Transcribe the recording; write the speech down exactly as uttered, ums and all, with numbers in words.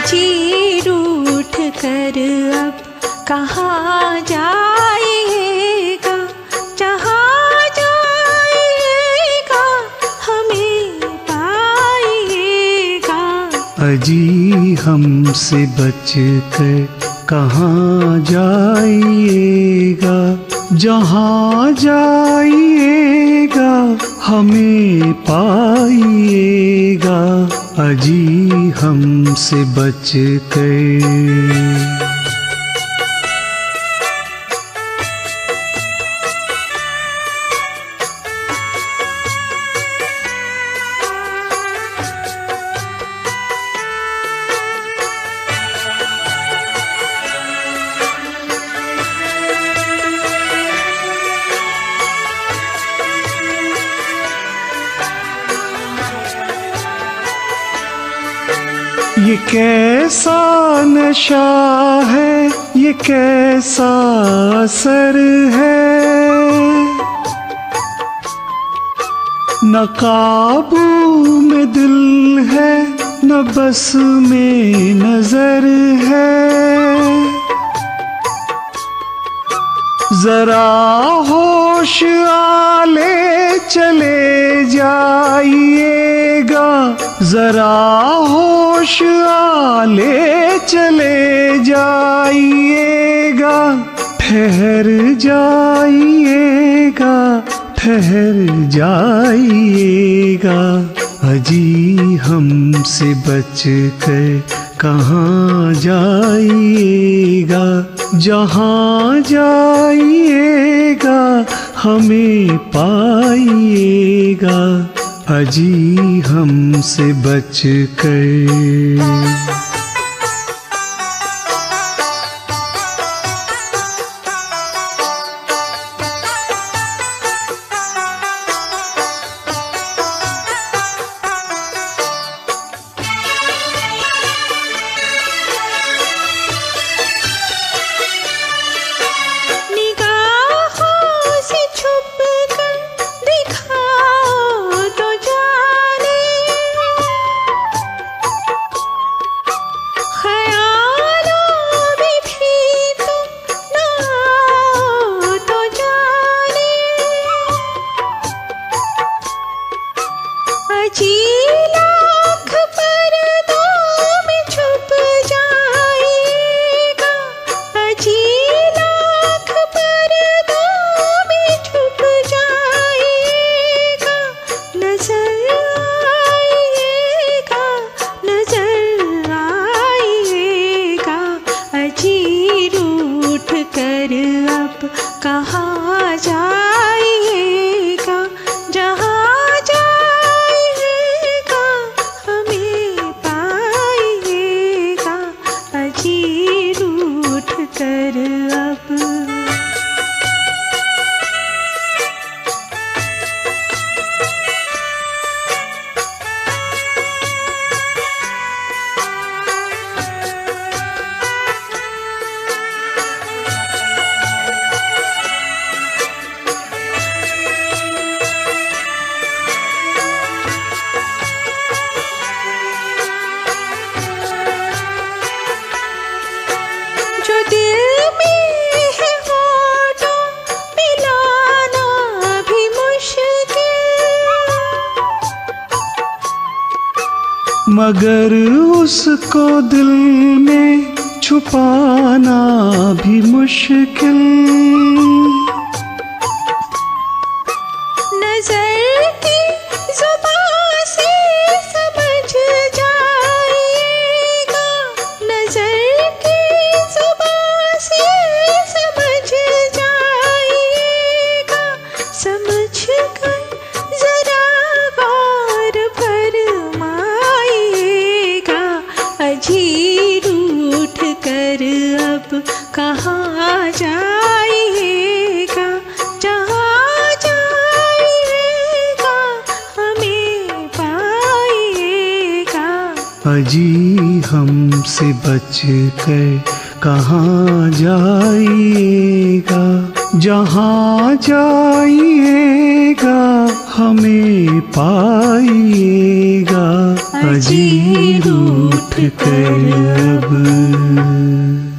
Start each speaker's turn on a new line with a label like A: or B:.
A: अजी रूठ कर अब कहाँ जाइएगा, जहाँ जाइएगा हमें पाइएगा।
B: अजी हमसे बच कर कहाँ जाइएगा, जहाँ जाइएगा हमें पाइएगा। अजी हमसे बच कर। ये कैसा नशा है, ये कैसा असर है, न काबू में दिल है न बस में नजर है। जरा होश आले चले जाइएगा, जरा होश आले चले जाइएगा। ठहर जाइएगा, ठहर जाइएगा। अजी हमसे बच कर कहाँ जाइएगा, जहाँ जाइएगा हमें पाइएगा। अजी हमसे बच कर।
A: कहाँ जाइएगा, जहाँ जाइएगा हमें पाइएगा। अजी रूठ कर अब।
B: मगर उसको दिल में छुपाना भी मुश्किल।
A: नजर की जुबान से समझ जाइएगा, नजर की जुबान से समझ जाइएगा। समझ कर जरा गौर फरमा अजी रूठ कर अब कहाँ जाइएगा, जहाँ जाइएगा हमें पाइएगा।
B: अजी हमसे बच कर कहाँ जाइएगा, जहाँ जाइएगा हमें पाइएगा। अजी रूठ कर अब